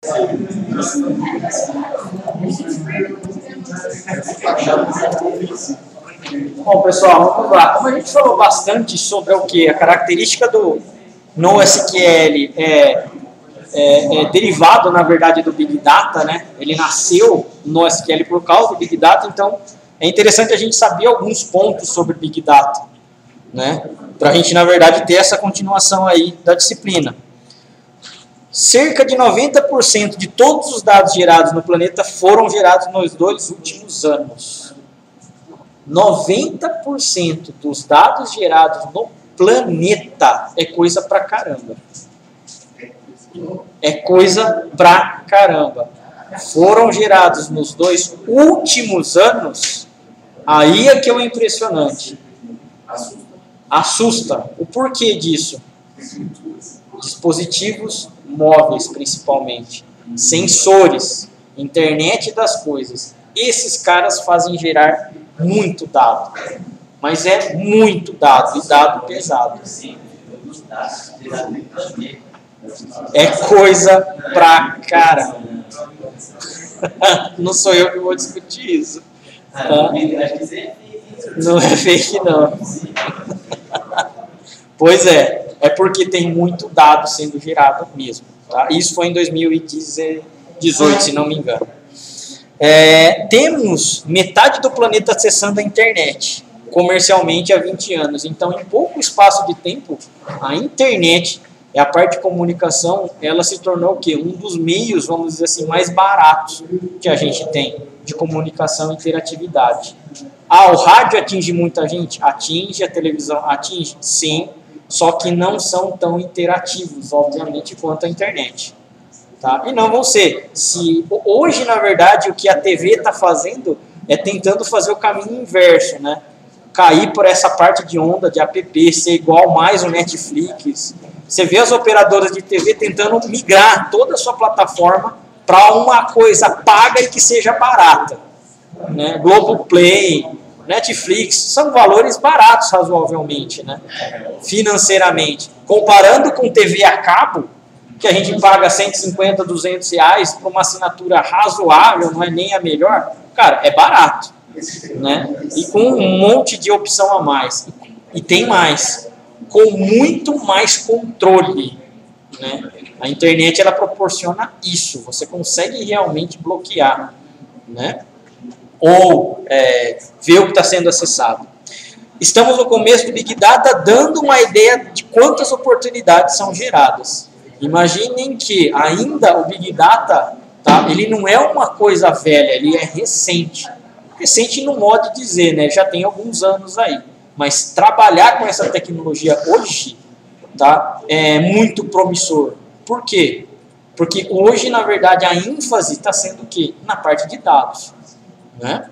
Bom, pessoal, vamos lá. Como a gente falou bastante sobre o que? A característica do NoSQL é derivado, na verdade, do Big Data, né? Ele nasceu no SQL por causa do Big Data, então é interessante a gente saber alguns pontos sobre Big Data, né? Para a gente, na verdade, ter essa continuação aí da disciplina. Cerca de 90% de todos os dados gerados no planeta foram gerados nos 2 últimos anos. 90% dos dados gerados no planeta é coisa pra caramba. É coisa pra caramba. Foram gerados nos 2 últimos anos, aí é que é o impressionante. Assusta. O porquê disso? Dispositivos móveis, principalmente. Sensores. Internet das coisas. Esses caras fazem gerar muito dado. Mas é muito dado, e dado pesado. É coisa pra caramba. Não sou eu que vou discutir isso. Tá? Não é fake, não. Pois é porque tem muito dado sendo gerado mesmo. Tá? Isso foi em 2018, se não me engano. Temos metade do planeta acessando a internet comercialmente há 20 anos. Então, em pouco espaço de tempo, a internet, a parte de comunicação, ela se tornou o quê? Um dos meios, vamos dizer assim, mais baratos que a gente tem de comunicação e interatividade. O rádio atinge muita gente? Atinge. A televisão atinge? Sim. Só que não são tão interativos, obviamente, quanto a internet. Tá? E não vão ser. Hoje, na verdade, o que a TV está fazendo é tentando fazer o caminho inverso, né? Cair por essa parte de onda de app, ser igual mais o Netflix. Você vê as operadoras de TV tentando migrar toda a sua plataforma para uma coisa paga e que seja barata. Né? Globoplay, Netflix, são valores baratos razoavelmente, né? Financeiramente. Comparando com TV a cabo, que a gente paga 150, 200 reais para uma assinatura razoável, não é nem a melhor, cara, é barato. Né? E com um monte de opção a mais. E tem mais. Com muito mais controle. Né? A internet, ela proporciona isso. Você consegue realmente bloquear. Né? Ou ver o que está sendo acessado. Estamos no começo do Big Data, dando uma ideia de quantas oportunidades são geradas. Imaginem que ainda o Big Data, tá, ele não é uma coisa velha, ele é recente. Recente no modo de dizer, né, já tem alguns anos aí. Mas trabalhar com essa tecnologia hoje, tá, é muito promissor. Por quê? Porque hoje, na verdade, a ênfase está sendo o quê? Na parte de dados. Né?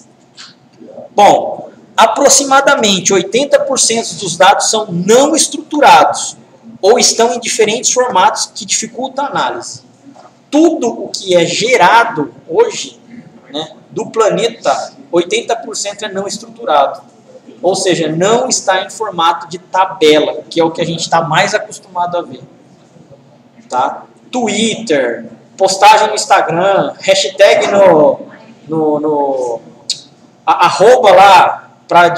Bom, aproximadamente 80% dos dados são não estruturados ou estão em diferentes formatos que dificultam a análise. Tudo o que é gerado hoje, né, do planeta, 80% é não estruturado. Ou seja, não está em formato de tabela, que é o que a gente está mais acostumado a ver. Tá? Twitter, postagem no Instagram, hashtag arroba lá para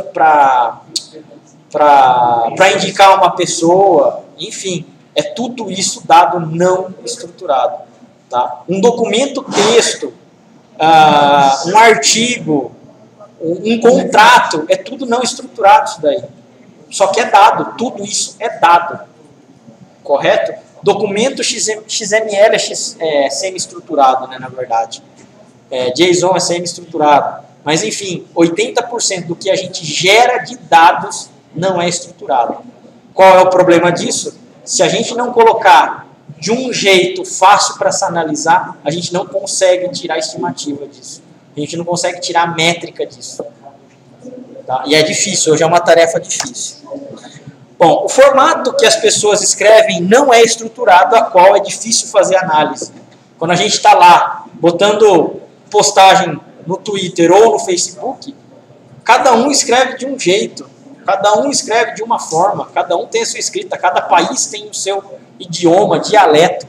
indicar uma pessoa, enfim, é tudo isso dado não estruturado. Tá? Um documento texto, um artigo, um contrato, é tudo não estruturado isso daí. Só que é dado, tudo isso é dado. Correto? Documento XML é semi-estruturado, né, na verdade. JSON é semi-estruturado. Mas, enfim, 80% do que a gente gera de dados não é estruturado. Qual é o problema disso? Se a gente não colocar de um jeito fácil para se analisar, a gente não consegue tirar estimativa disso. A gente não consegue tirar a métrica disso. Tá? E é difícil, hoje é uma tarefa difícil. Bom, o formato que as pessoas escrevem não é estruturado, a qual é difícil fazer análise. Quando a gente está lá, botando postagem no Twitter ou no Facebook, cada um escreve de um jeito, cada um escreve de uma forma, cada um tem a sua escrita, cada país tem o seu idioma, dialeto.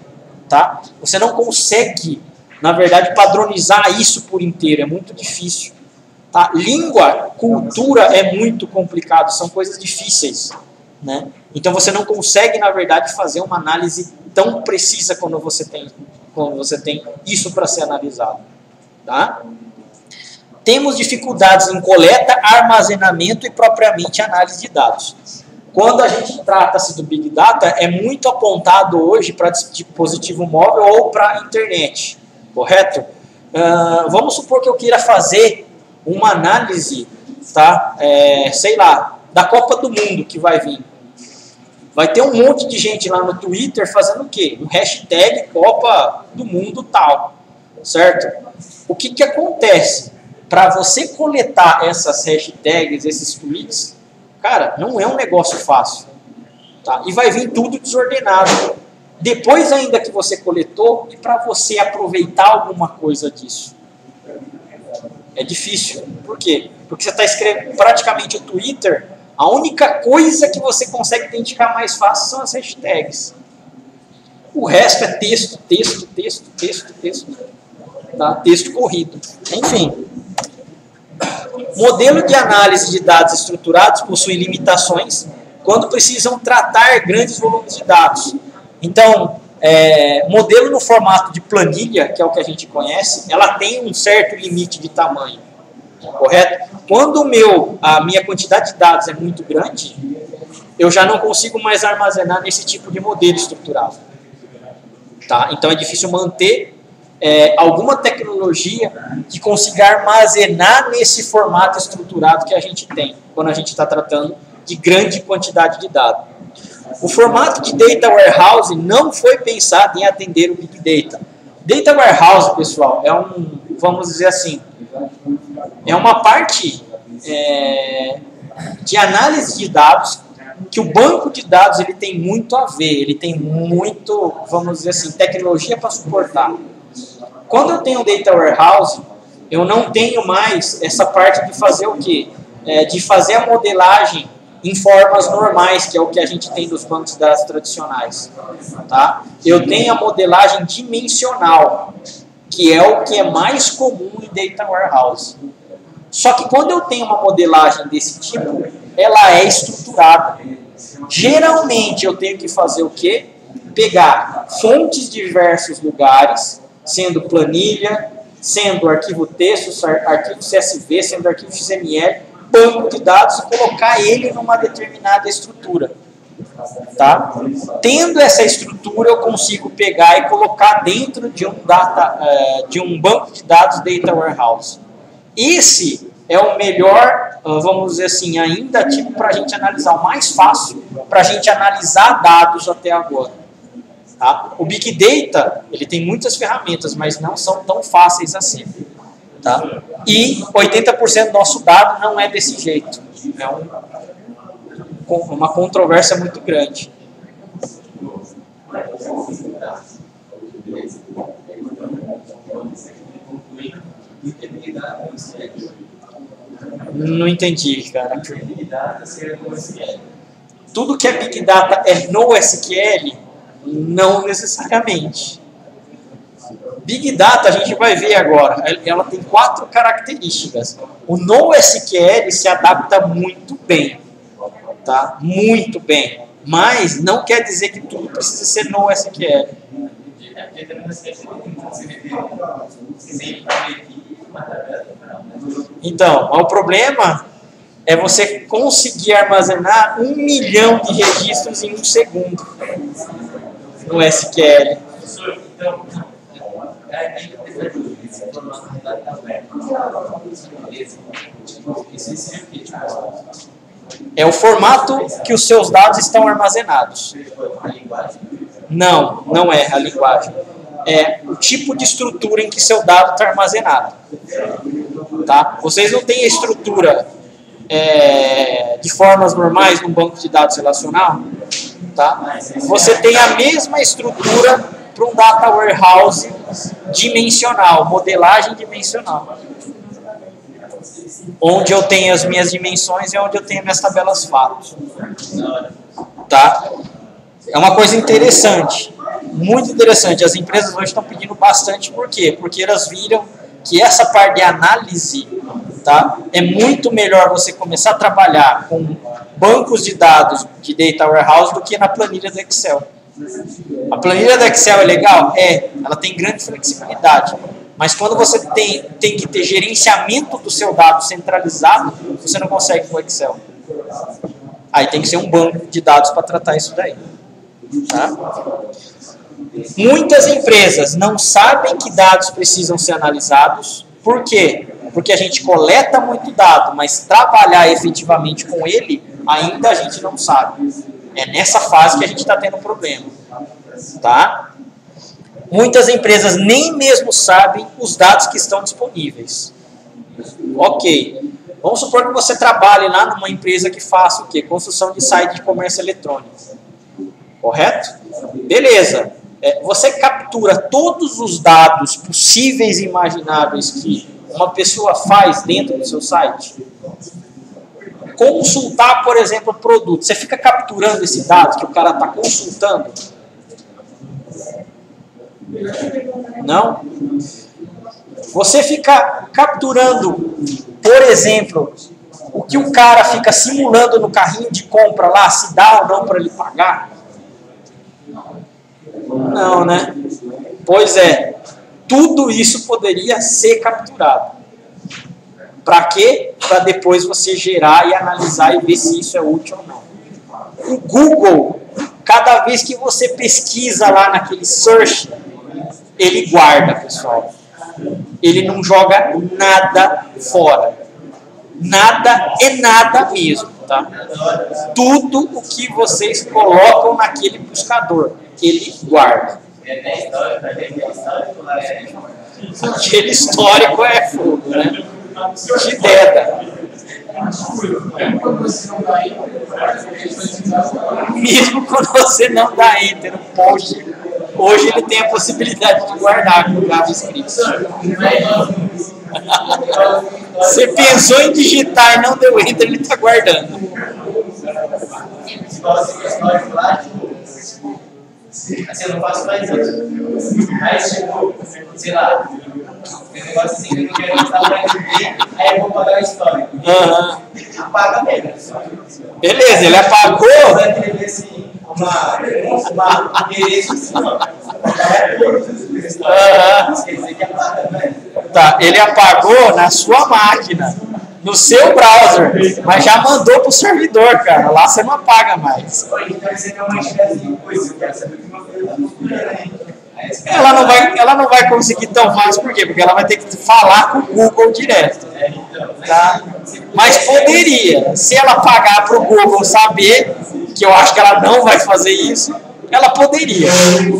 tá? Você não consegue, na verdade, padronizar isso por inteiro, é muito difícil. Tá? Língua, cultura é muito complicado, são coisas difíceis, né? Então você não consegue, na verdade, fazer uma análise tão precisa quando você tem isso para ser analisado. Tá? Temos dificuldades em coleta, armazenamento e propriamente análise de dados. Quando a gente trata-se do Big Data, é muito apontado hoje para dispositivo móvel ou para a internet, correto? Vamos supor que eu queira fazer uma análise, tá? Sei lá, da Copa do Mundo que vai vir. Vai ter um monte de gente lá no Twitter fazendo o quê? Um hashtag Copa do Mundo tal, certo? O que acontece? Para você coletar essas hashtags, esses tweets, cara, não é um negócio fácil. Tá? E vai vir tudo desordenado. Depois ainda que você coletou, e para você aproveitar alguma coisa disso? É difícil. Por quê? Porque você está escrevendo praticamente o Twitter, a única coisa que você consegue identificar mais fácil são as hashtags. O resto é texto, texto, texto, texto, texto. Tá? Texto corrido. Enfim. Modelo de análise de dados estruturados possui limitações quando precisam tratar grandes volumes de dados. Então, modelo no formato de planilha, que é o que a gente conhece, ela tem um certo limite de tamanho, correto? Quando a minha quantidade de dados é muito grande, eu já não consigo mais armazenar nesse tipo de modelo estruturado. Tá? Então, é difícil manter alguma tecnologia que consiga armazenar nesse formato estruturado que a gente tem, quando a gente está tratando de grande quantidade de dados. O formato de Data Warehouse não foi pensado em atender o Big Data. Data Warehouse, pessoal, vamos dizer assim, é uma parte de análise de dados que o banco de dados ele tem muito a ver, ele tem muito, vamos dizer assim, tecnologia para suportar. Quando eu tenho Data Warehouse, eu não tenho mais essa parte de fazer o quê? De fazer a modelagem em formas normais, que é o que a gente tem dos bancos de dados tradicionais. Tá? Eu tenho a modelagem dimensional, que é o que é mais comum em Data Warehouse. Só que quando eu tenho uma modelagem desse tipo, ela é estruturada. Geralmente eu tenho que fazer o quê? Pegar fontes de diversos lugares, sendo planilha, sendo arquivo texto, arquivo CSV, sendo arquivo XML, banco de dados e colocar ele numa determinada estrutura. Tá? Tendo essa estrutura, eu consigo pegar e colocar dentro de um banco de dados Data Warehouse. Esse é o melhor, vamos dizer assim, ainda tipo para a gente analisar, o mais fácil para a gente analisar dados até agora. Tá? O Big Data, ele tem muitas ferramentas, mas não são tão fáceis assim. Tá? E 80% do nosso dado não é desse jeito. É uma controvérsia muito grande. Não entendi, cara. Tudo que é Big Data é no SQL? Não necessariamente. Big Data, a gente vai ver agora, ela tem 4 características. O NoSQL se adapta muito bem, tá? Muito bem. Mas não quer dizer que tudo precisa ser NoSQL. Então, o problema é você conseguir armazenar 1 milhão de registros em 1 segundo no SQL. É o formato que os seus dados estão armazenados. Não, não é a linguagem. É o tipo de estrutura em que seu dado está armazenado. Tá? Vocês não têm a estrutura de formas normais num banco de dados relacional? Tá? Você tem a mesma estrutura para um Data Warehouse dimensional, modelagem dimensional. Onde eu tenho as minhas dimensões e onde eu tenho minhas tabelas fatos. Tá? É uma coisa interessante. Muito interessante. As empresas hoje estão pedindo bastante, por quê? Porque elas viram que essa parte de análise, tá, é muito melhor você começar a trabalhar com bancos de dados de Data Warehouse do que na planilha do Excel. A planilha do Excel é legal? É, ela tem grande flexibilidade. Mas quando você tem que ter gerenciamento do seu dado centralizado, você não consegue com o Excel. Aí tem que ser um banco de dados para tratar isso daí. Tá? Muitas empresas não sabem que dados precisam ser analisados. Por quê? Porque a gente coleta muito dado, mas trabalhar efetivamente com ele, ainda a gente não sabe. É nessa fase que a gente está tendo problema. Tá? Muitas empresas nem mesmo sabem os dados que estão disponíveis. Ok. Vamos supor que você trabalhe lá numa empresa que faça o quê? Construção de site de comércio eletrônico. Correto? Beleza. Você captura todos os dados possíveis e imagináveis que uma pessoa faz dentro do seu site? Consultar, por exemplo, o produto. Você fica capturando esse dado que o cara está consultando? Não? Você fica capturando, por exemplo, o que o cara fica simulando no carrinho de compra lá, se dá ou não para ele pagar? Não, né? Pois é, tudo isso poderia ser capturado. Para quê? Para depois você gerar e analisar e ver se isso é útil ou não. O Google, cada vez que você pesquisa lá naquele search, ele guarda, pessoal. Ele não joga nada fora. Nada é nada mesmo, tá? Tudo o que vocês colocam naquele buscador, ele guarda. Aquele histórico é fogo, né? De deda. Mesmo quando você não dá enter no post, hoje ele tem a possibilidade de guardar com o JavaScript. Você pensou em digitar e não deu enter, ele está guardando. Assim, eu não faço mais isso. Aí chegou, sei lá, tem um negócio assim que eu não quero estar para entender, aí eu vou pagar o histórico. Apaga mesmo. Beleza, ele apagou. Vai escrever assim, uma endereço assim, ó. Quer dizer que apaga, né? Tá, ele apagou na sua máquina, no seu browser, mas já mandou pro servidor, cara. Lá você não apaga mais. Então você não vai chegar assim, pois eu quero saber o que uma coisa está funcionando aí. Ela não vai conseguir tão fácil, por quê? Porque ela vai ter que falar com o Google direto. Tá? Mas poderia, se ela pagar para o Google saber, que eu acho que ela não vai fazer isso, ela poderia.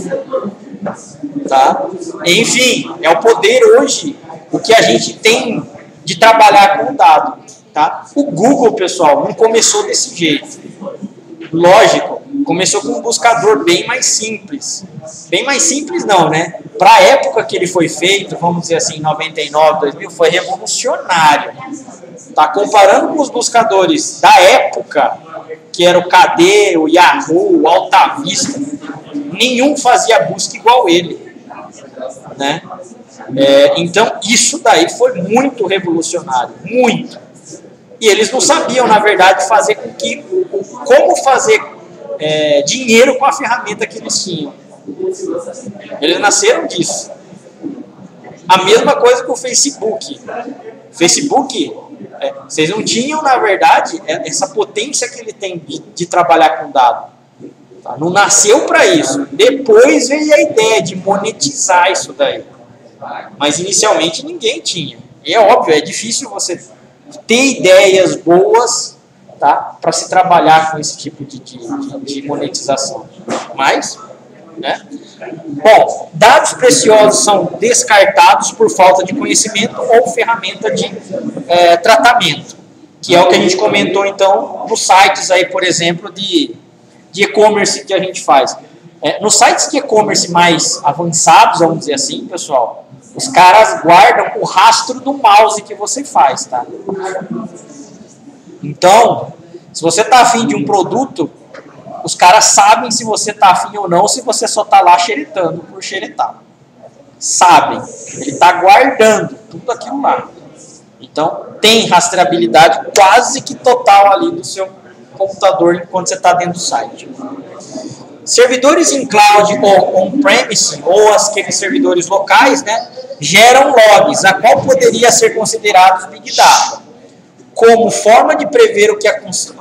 Tá? Enfim, é o poder hoje, o que a gente tem de trabalhar com o dado. Tá? O Google, pessoal, não começou desse jeito. Lógico, começou com um buscador bem mais simples. Bem mais simples não, né? Para a época que ele foi feito, vamos dizer assim, 99, 2000, foi revolucionário. Tá? Comparando com os buscadores da época, que era o KD, o Yahoo, o Alta Vista, nenhum fazia busca igual ele. Né? Então, isso daí foi muito revolucionário, muito. E eles não sabiam, na verdade, como fazer dinheiro com a ferramenta que eles tinham. Eles nasceram disso. A mesma coisa que o Facebook. Facebook, vocês não tinham, na verdade, essa potência que ele tem de trabalhar com dado. Tá? Não nasceu para isso. Depois veio a ideia de monetizar isso daí. Mas inicialmente ninguém tinha. E é óbvio, é difícil você ter ideias boas, tá, para se trabalhar com esse tipo de monetização. Mas, né? Bom, dados preciosos são descartados por falta de conhecimento ou ferramenta de tratamento, que é o que a gente comentou então nos sites aí, por exemplo, de e-commerce que a gente faz. Nos sites de e-commerce mais avançados, vamos dizer assim, pessoal, os caras guardam o rastro do mouse que você faz, tá? Então, se você está afim de um produto, os caras sabem se você tá afim ou não, se você só tá lá xeretando por xeretar. Sabem. Ele tá guardando tudo aquilo lá. Então, tem rastreabilidade quase que total ali do seu computador enquanto você está dentro do site. Servidores em cloud ou on-premise, ou aqueles servidores locais, né, geram logs, a qual poderia ser considerados Big Data, como forma de prever o que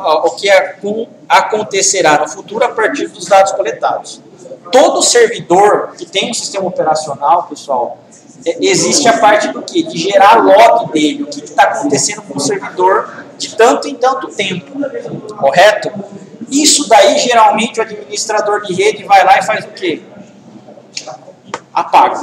acontecerá no futuro a partir dos dados coletados. Todo servidor que tem um sistema operacional, pessoal, existe a parte do quê? De gerar log dele, o que está acontecendo com o servidor de tanto em tanto tempo, correto? Isso daí, geralmente, o administrador de rede vai lá e faz o quê? Apaga.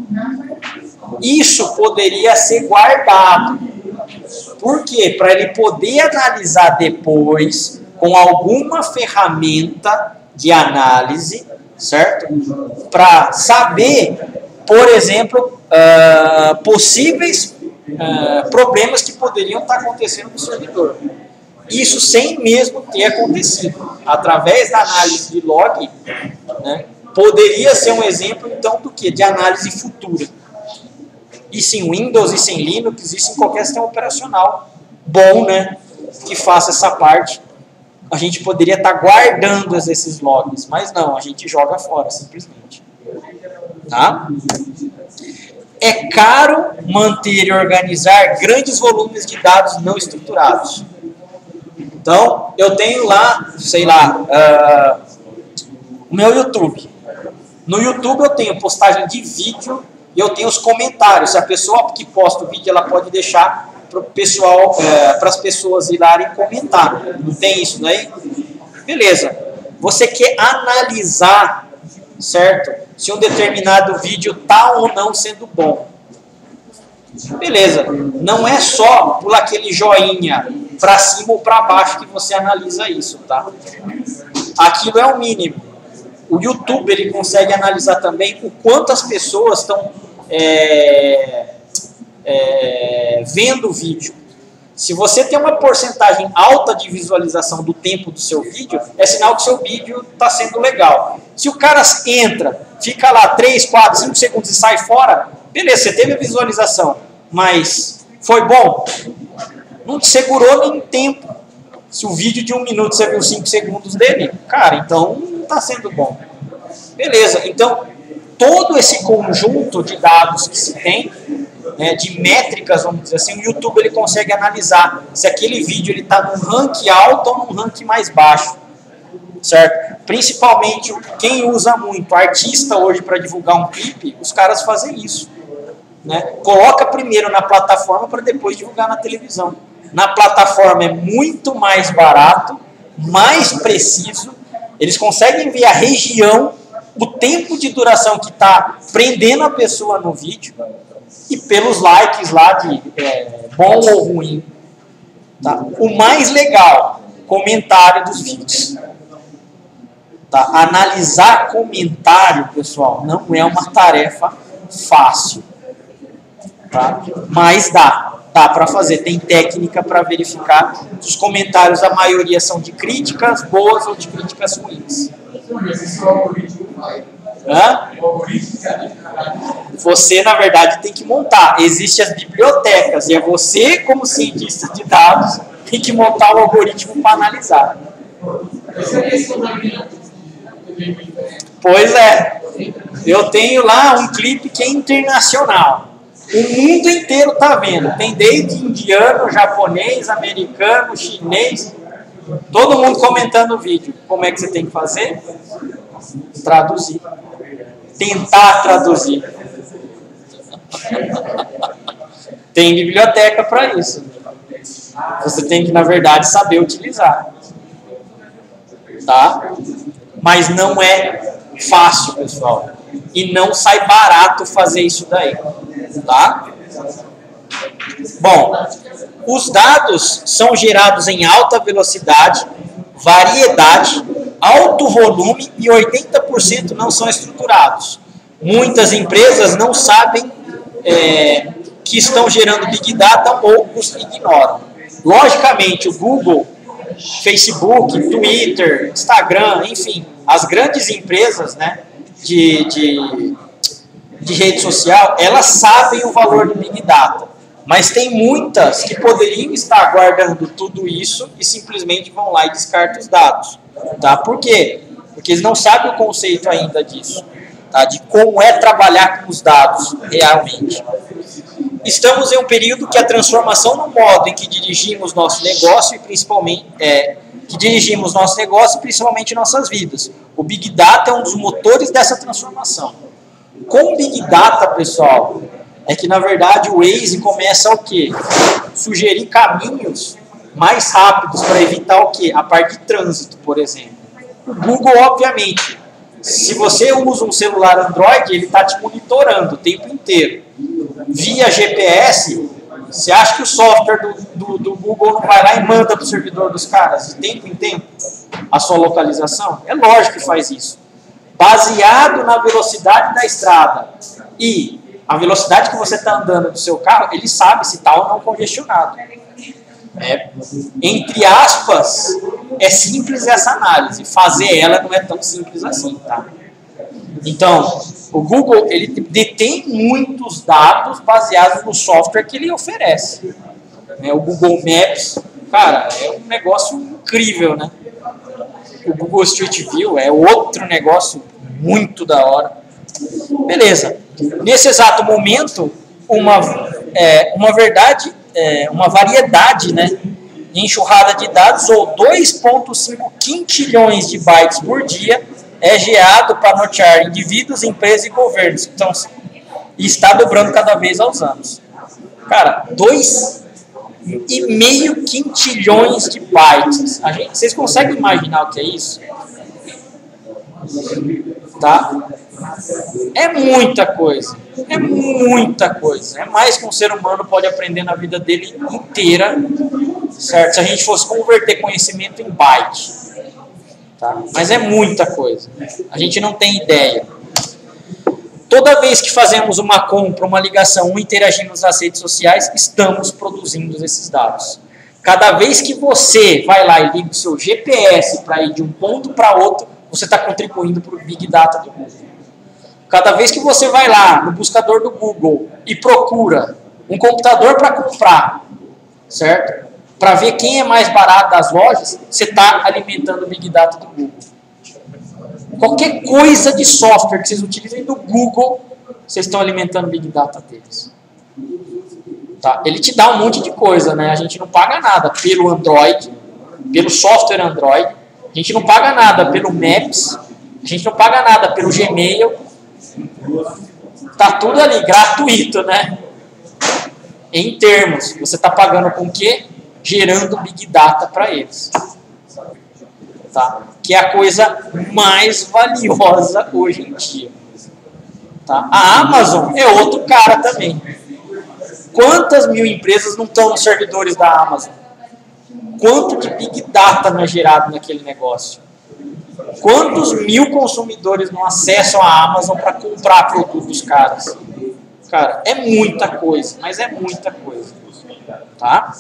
Isso poderia ser guardado. Por quê? Para ele poder analisar depois com alguma ferramenta de análise, certo? Para saber, por exemplo, possíveis problemas que poderiam estar acontecendo no servidor. Isso sem mesmo ter acontecido. Através da análise de log, né, poderia ser um exemplo, então, do quê? De análise futura. Isso em Windows, isso em Linux, isso em qualquer sistema operacional bom, né, que faça essa parte. A gente poderia estar guardando esses logs, mas não, a gente joga fora, simplesmente. Tá? É caro manter e organizar grandes volumes de dados não estruturados. Então, eu tenho lá, sei lá, o meu YouTube. No YouTube eu tenho postagem de vídeo e eu tenho os comentários. Se a pessoa que posta o vídeo, ela pode deixar para o pessoal, para as pessoas irem comentar. Não tem isso, né? Beleza. Você quer analisar, certo? Se um determinado vídeo está ou não sendo bom. Beleza. Não é só por aquele joinha para cima ou para baixo que você analisa isso, tá? Aquilo é o mínimo. O YouTube, ele consegue analisar também o quanto as pessoas estão vendo o vídeo. Se você tem uma porcentagem alta de visualização do tempo do seu vídeo, é sinal que o seu vídeo está sendo legal. Se o cara entra, fica lá 3, 4, 5 segundos e sai fora, beleza, você teve a visualização, mas foi bom? Não te segurou nem tempo. Se o vídeo de 1 minuto você viu 5 segundos dele, cara, então não está sendo bom. Beleza, então todo esse conjunto de dados que se tem, né, de métricas, vamos dizer assim, o YouTube ele consegue analisar se aquele vídeo está num ranking alto ou num ranking mais baixo, certo? Principalmente quem usa muito artista hoje para divulgar um clipe, os caras fazem isso, né? Coloca primeiro na plataforma para depois divulgar na televisão. Na plataforma é muito mais barato, mais preciso, eles conseguem ver a região, o tempo de duração que está prendendo a pessoa no vídeo e pelos likes lá de bom ou ruim. Tá? O mais legal, comentário dos vídeos. Tá? Analisar comentário, pessoal, não é uma tarefa fácil. Tá? Mas dá para fazer. Tem técnica para verificar se os comentários, a maioria são de críticas boas ou de críticas ruins. Hã? Você, na verdade, tem que montar. Existem as bibliotecas e é você, como cientista de dados, tem que montar o algoritmo para analisar. Pois é. Eu tenho lá um clipe que é internacional. O mundo inteiro está vendo. Tem desde indiano, japonês, americano, chinês. Todo mundo comentando o vídeo. Como é que você tem que fazer? Traduzir. Tentar traduzir. Tem biblioteca para isso. Você tem que, na verdade, saber utilizar. Tá? Mas não é fácil, pessoal. E não sai barato fazer isso daí. Tá? Bom, os dados são gerados em alta velocidade, variedade, alto volume e 80% não são estruturados. Muitas empresas não sabem que estão gerando Big Data ou os ignoram. Logicamente, o Google Facebook, Twitter, Instagram, enfim, as grandes empresas, né, de rede social, elas sabem o valor do Big Data, mas tem muitas que poderiam estar guardando tudo isso e simplesmente vão lá e descartam os dados. Tá? Por quê? Porque eles não sabem o conceito ainda disso, tá? De como é trabalhar com os dados realmente. Estamos em um período que a transformação no modo em que dirigimos nosso negócio e principalmente nossas vidas. O Big Data é um dos motores dessa transformação. Com o Big Data, pessoal, é que na verdade o Waze começa o quê? Sugerir caminhos mais rápidos para evitar o quê? A parte de trânsito, por exemplo. O Google, obviamente, se você usa um celular Android, ele está te monitorando o tempo inteiro. Via GPS, você acha que o software do Google não vai lá e manda para o servidor dos caras de tempo em tempo a sua localização? É lógico que faz isso. Baseado na velocidade da estrada e a velocidade que você está andando do seu carro, ele sabe se está ou não congestionado. Entre aspas, é simples essa análise. Fazer ela não é tão simples assim, tá? Então, o Google, ele detém muitos dados baseados no software que ele oferece. O Google Maps, cara, é um negócio incrível, né? O Google Street View é outro negócio muito da hora. Beleza. Nesse exato momento, uma variedade, né, de enxurrada de dados, ou 2,5 quintilhões de bytes por dia, é gerado para nortear indivíduos, empresas e governos. Então, e está dobrando cada vez aos anos. Cara, 2,5 quintilhões de bytes. Vocês conseguem imaginar o que é isso? Tá? É muita coisa. É muita coisa. É mais que um ser humano pode aprender na vida dele inteira, certo? Se a gente fosse converter conhecimento em byte. Tá? Mas é muita coisa. A gente não tem ideia. Toda vez que fazemos uma compra, uma ligação ou interagimos nas redes sociais, estamos produzindo esses dados. Cada vez que você vai lá e liga o seu GPS para ir de um ponto para outro, você está contribuindo para o Big Data do Google. Cada vez que você vai lá no buscador do Google e procura um computador para comprar, certo? Para ver quem é mais barato das lojas, você está alimentando o Big Data do Google. Qualquer coisa de software que vocês utilizem do Google, vocês estão alimentando o Big Data deles. Tá? Ele te dá um monte de coisa, né? A gente não paga nada pelo Android, pelo software Android, a gente não paga nada pelo Maps, a gente não paga nada pelo Gmail. Tá tudo ali, gratuito, né? Em termos, você está pagando com o quê? Gerando Big Data para eles. Tá? Que é a coisa mais valiosa hoje em dia. Tá? A Amazon é outro cara também. Quantas mil empresas não estão nos servidores da Amazon? Quanto de Big Data não é gerado naquele negócio? Quantos mil consumidores não acessam a Amazon para comprar produtos dos caras? Cara, é muita coisa, mas é muita coisa. Tá?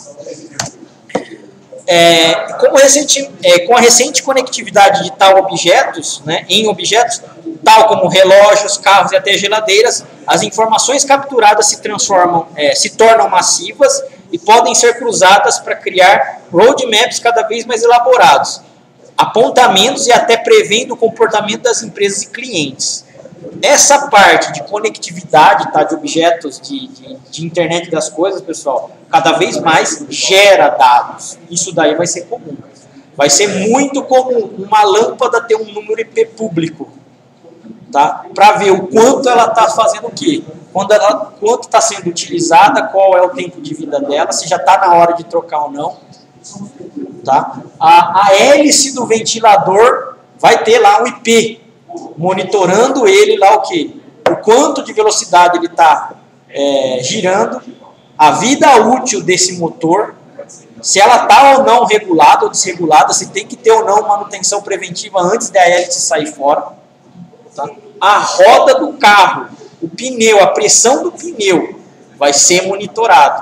Com a recente conectividade de tal objetos, né, em objetos, tal como relógios, carros e até geladeiras, as informações capturadas se tornam massivas e podem ser cruzadas para criar roadmaps cada vez mais elaborados, apontamentos e até prevendo o comportamento das empresas e clientes. Essa parte de conectividade, tá, de objetos, de internet das coisas, pessoal, cada vez mais gera dados. Isso daí vai ser comum. Vai ser muito comum uma lâmpada ter um número IP público, tá? Para ver o quanto ela está fazendo o quê? Quanto está sendo utilizada, qual é o tempo de vida dela, se já está na hora de trocar ou não. Tá? A hélice do ventilador vai ter lá um IP, monitorando ele lá o quê? O quanto de velocidade ele está girando, a vida útil desse motor, se ela está ou não regulada ou desregulada, se tem que ter ou não manutenção preventiva antes da hélice sair fora. Tá? A roda do carro, o pneu, a pressão do pneu vai ser monitorado.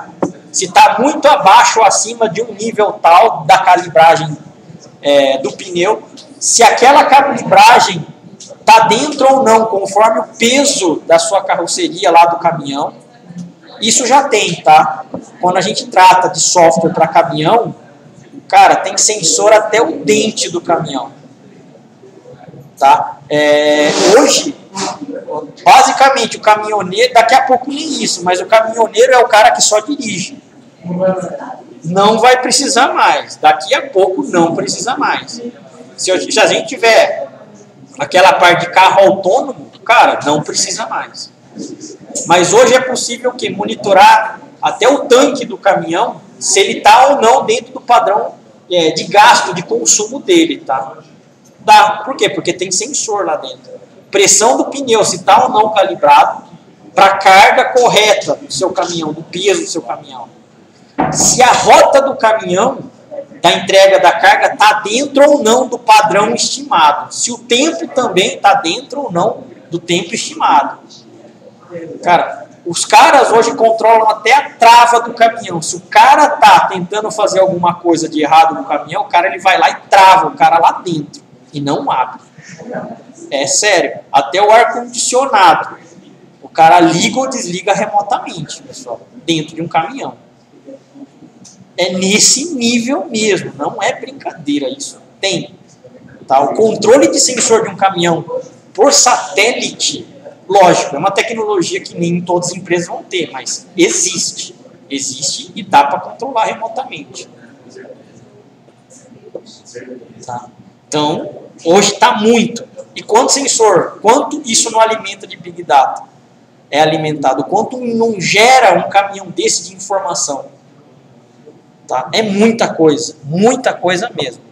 se está muito abaixo ou acima de um nível tal da calibragem do pneu, se aquela calibragem está dentro ou não, conforme o peso da sua carroceria lá do caminhão. Isso já tem, tá? Quando a gente trata de software para caminhão, cara, tem sensor até o dente do caminhão. Tá? Hoje, basicamente, o caminhoneiro, daqui a pouco nem isso, mas o caminhoneiro é o cara que só dirige. Não vai precisar mais. Daqui a pouco não precisa mais. Se a gente tiver aquela parte de carro autônomo, cara, não precisa mais. Mas hoje é possível que monitorar até o tanque do caminhão, se ele está ou não dentro do padrão de gasto, de consumo dele, tá? Dá. Por quê? Porque tem sensor lá dentro. Pressão do pneu, se está ou não calibrado, para a carga correta do seu caminhão, do peso do seu caminhão. Se a rota do caminhão, da entrega da carga, está dentro ou não do padrão estimado. Se o tempo também está dentro ou não do tempo estimado. Cara, os caras hoje controlam até a trava do caminhão. Se o cara tá tentando fazer alguma coisa de errado no caminhão, o cara ele vai lá e trava o cara lá dentro e não abre. É sério. Até o ar-condicionado, o cara liga ou desliga remotamente, pessoal, dentro de um caminhão. É nesse nível mesmo, não é brincadeira isso. Tem. Tá? O controle de sensor de um caminhão por satélite, lógico, é uma tecnologia que nem todas as empresas vão ter, mas existe. Existe e dá para controlar remotamente. Tá? Então, hoje está muito. E quanto sensor, quanto isso não alimenta de Big Data? É alimentado. Quanto não gera um caminhão desse de informação? Tá? É muita coisa mesmo.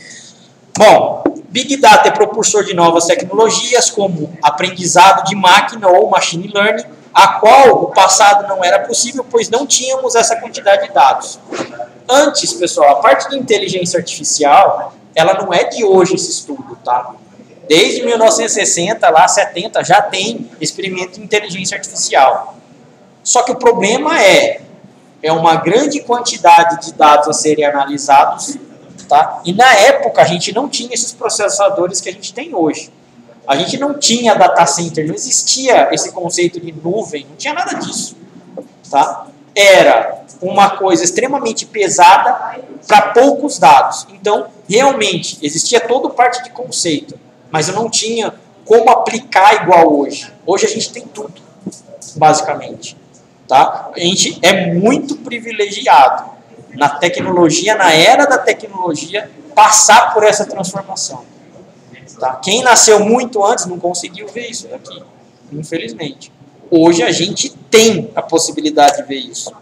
Bom, Big Data é propulsor de novas tecnologias, como aprendizado de máquina ou machine learning, a qual o passado não era possível, pois não tínhamos essa quantidade de dados. Antes, pessoal, a parte de inteligência artificial, ela não é de hoje esse estudo, tá? Desde 1960, lá 70, já tem experimento de inteligência artificial. Só que o problema é uma grande quantidade de dados a serem analisados, tá? E na época a gente não tinha esses processadores que a gente tem hoje. A gente não tinha data center, não existia esse conceito de nuvem, não tinha nada disso. Tá? Era uma coisa extremamente pesada para poucos dados. Então, realmente, existia toda parte de conceito, mas eu não tinha como aplicar igual hoje. Hoje a gente tem tudo, basicamente. Tá? A gente é muito privilegiado na tecnologia, na era da tecnologia, passar por essa transformação. Tá? Quem nasceu muito antes não conseguiu ver isso daqui, infelizmente. Hoje a gente tem a possibilidade de ver isso.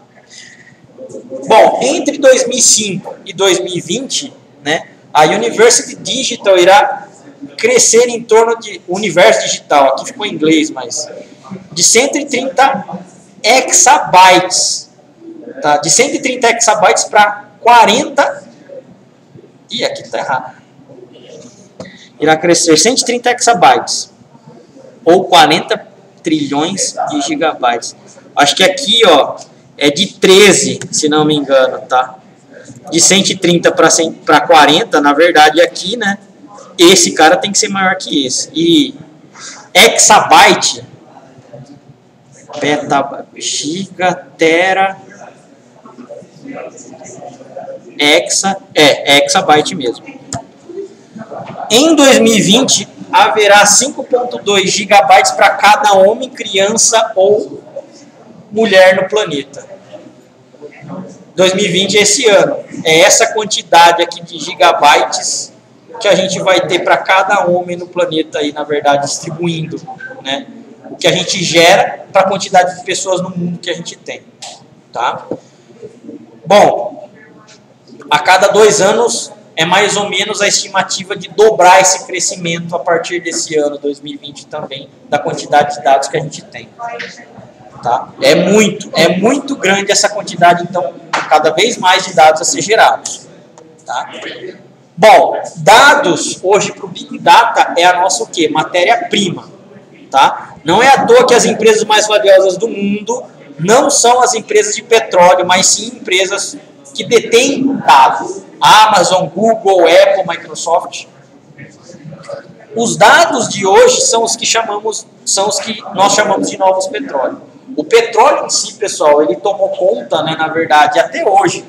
Bom, entre 2005 e 2020, né, a University Digital irá crescer em torno de universo digital, aqui ficou em inglês, mas de 130 exabytes, tá? De 130 exabytes para 40, e aqui está errado, irá crescer 130 exabytes, ou 40 trilhões de gigabytes. Acho que aqui, ó, é de 13, se não me engano, tá? De 130 para 40, na verdade, aqui, né? Esse cara tem que ser maior que esse. E exabyte, giga, tera, exabyte mesmo. Em 2020, haverá 5.2 gigabytes para cada homem, criança ou mulher no planeta. 2020 é esse ano. É essa quantidade aqui de gigabytes que a gente vai ter para cada homem no planeta aí, na verdade, distribuindo, né, o que a gente gera para a quantidade de pessoas no mundo que a gente tem. Tá? Bom, a cada 2 anos é mais ou menos a estimativa de dobrar esse crescimento a partir desse ano, 2020 também, da quantidade de dados que a gente tem. Tá? É muito grande essa quantidade, então, cada vez mais de dados a ser gerados. Tá? Bom, dados hoje para o Big Data é a nossa o quê? Matéria-prima. Tá? Não é à toa que as empresas mais valiosas do mundo não são as empresas de petróleo, mas sim empresas que detêm dados. Amazon, Google, Apple, Microsoft. Os dados de hoje são os que nós chamamos de novos petróleos. O petróleo em si, pessoal, ele tomou conta, né, na verdade, até hoje,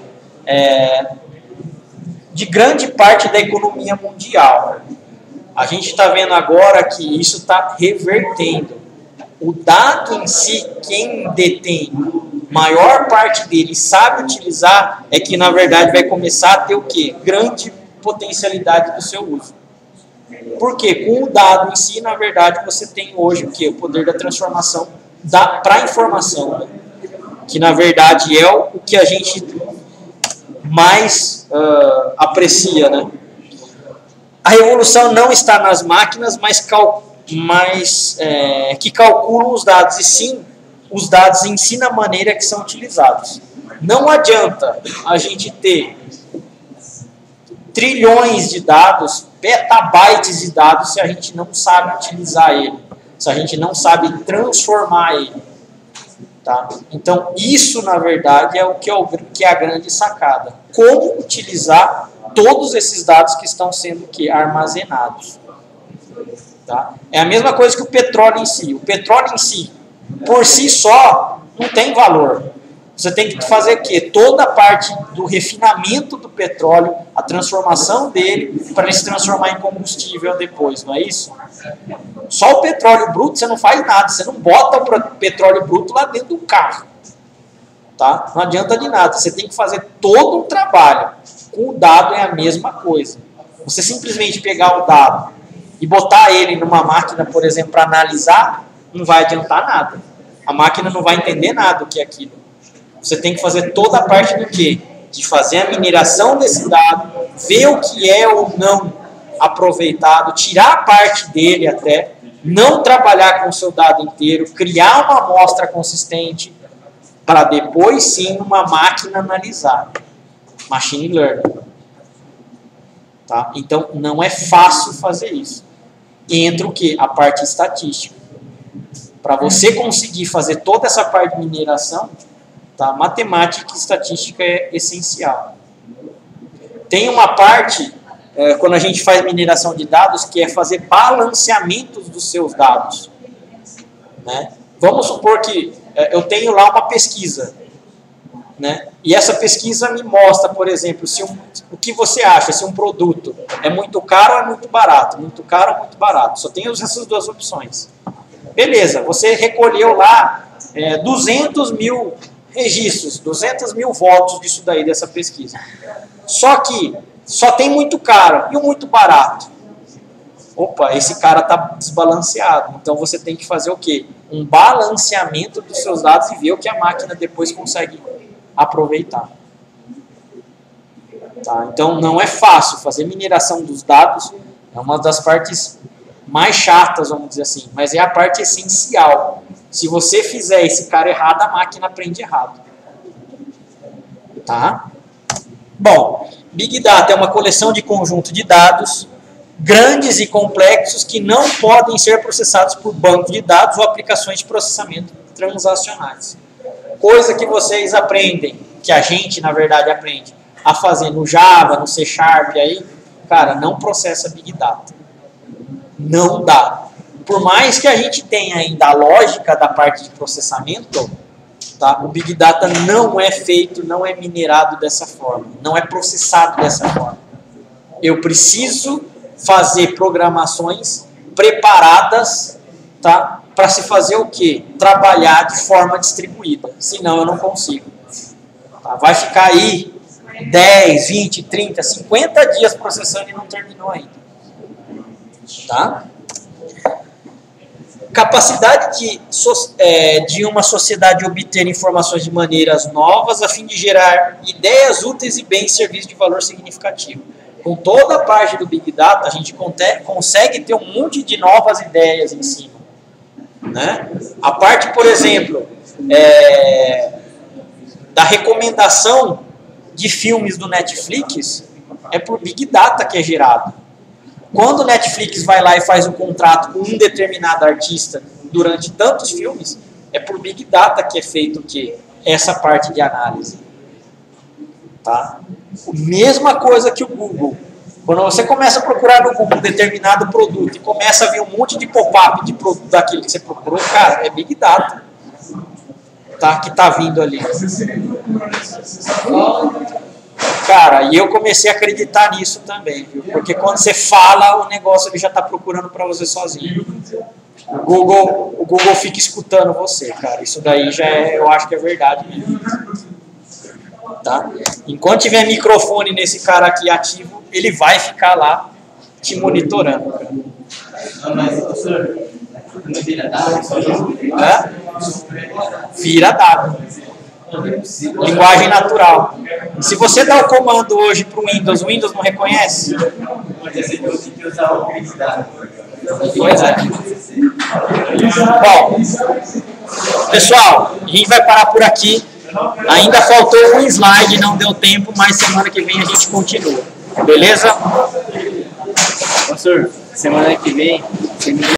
de grande parte da economia mundial. A gente está vendo agora que isso está revertendo. O dado em si, quem detém maior parte dele sabe utilizar, é que na verdade vai começar a ter o quê? Grande potencialidade do seu uso. Porque com o dado em si, na verdade, você tem hoje o quê? O poder da transformação para a informação, né? Que na verdade é o que a gente mais aprecia, né? A revolução não está nas máquinas, que calculam os dados, e sim os dados em si na maneira que são utilizados. Não adianta a gente ter trilhões de dados, petabytes de dados, se a gente não sabe utilizar ele, se a gente não sabe transformar ele. Tá? Então, isso, na verdade, é o que é a grande sacada. Como utilizar todos esses dados que estão sendo armazenados. Tá? É a mesma coisa que o petróleo em si. O petróleo em si, por si só, não tem valor. Você tem que fazer o quê? Toda a parte do refinamento do petróleo, a transformação dele, para ele se transformar em combustível depois, não é isso? Só o petróleo bruto você não faz nada, você não bota o petróleo bruto lá dentro do carro. Tá? Não adianta de nada, você tem que fazer todo um trabalho. Com o dado é a mesma coisa. Você simplesmente pegar o dado e botar ele numa máquina, por exemplo, para analisar, não vai adiantar nada. A máquina não vai entender nada do que é aquilo. Você tem que fazer toda a parte do quê? De fazer a mineração desse dado, ver o que é ou não aproveitado, tirar a parte dele até, não trabalhar com o seu dado inteiro, criar uma amostra consistente, para depois sim uma máquina analisar. Machine Learning. Tá? Então não é fácil fazer isso. Entra o quê? A parte estatística. Para você conseguir fazer toda essa parte de mineração, tá? Matemática e estatística é essencial. Tem uma parte, quando a gente faz mineração de dados, que é fazer balanceamentos dos seus dados. Né? Vamos supor que eu tenho lá uma pesquisa. Né? E essa pesquisa me mostra, por exemplo, o que você acha, se um produto é muito caro ou é muito barato. Muito caro ou muito barato. Só tem essas duas opções. Beleza, você recolheu lá 200 mil registros, 200 mil votos disso daí, dessa pesquisa. Só que só tem muito caro e o muito barato. Opa, esse cara está desbalanceado. Então você tem que fazer o quê? Um balanceamento dos seus dados e ver o que a máquina depois consegue aproveitar. Tá? Então não é fácil fazer mineração dos dados, é uma das partes mais chatas, vamos dizer assim, mas é a parte essencial. Se você fizer esse cara errado, a máquina aprende errado. Tá? Bom, Big Data é uma coleção de conjunto de dados grandes e complexos que não podem ser processados por banco de dados ou aplicações de processamento transacionais. Coisa que vocês aprendem, que a gente, na verdade, aprende a fazer no Java, no C#, aí, cara, não processa Big Data. Não dá. Por mais que a gente tenha ainda a lógica da parte de processamento, tá? O Big Data não é feito, não é minerado dessa forma, não é processado dessa forma. Eu preciso fazer programações preparadas, tá? Para se fazer o quê? Trabalhar de forma distribuída, senão eu não consigo. Tá? Vai ficar aí 10, 20, 30, 50 dias processando e não terminou ainda. Tá? Capacidade de uma sociedade obter informações de maneiras novas a fim de gerar ideias úteis e bens serviços de valor significativo. Com toda a parte do Big Data, a gente consegue ter um monte de novas ideias em cima. Né? A parte, por exemplo, da recomendação de filmes do Netflix é por Big Data que é gerado. Quando o Netflix vai lá e faz um contrato com um determinado artista durante tantos filmes, É por Big Data que é feito o quê? Essa parte de análise. Tá? Mesma coisa que o Google. Quando você começa a procurar no Google um determinado produto e começa a ver um monte de pop-up de produto daquele que você procurou, cara, é Big Data, tá? Que tá vindo ali. Cara, e eu comecei a acreditar nisso também, viu? Porque quando você fala, o negócio ele já está procurando para você sozinho. O Google fica escutando você, cara. Isso daí já é, eu acho que é verdade mesmo. Tá? Enquanto tiver microfone nesse cara aqui ativo, ele vai ficar lá te monitorando. Cara. Não, mas, professor, não vira dado? Vira dado. Linguagem natural. Se você dá o comando hoje para o Windows não reconhece? Pois é. Bom, pessoal, a gente vai parar por aqui. Ainda faltou um slide, não deu tempo, mas semana que vem a gente continua. Beleza? Professor, semana que vem...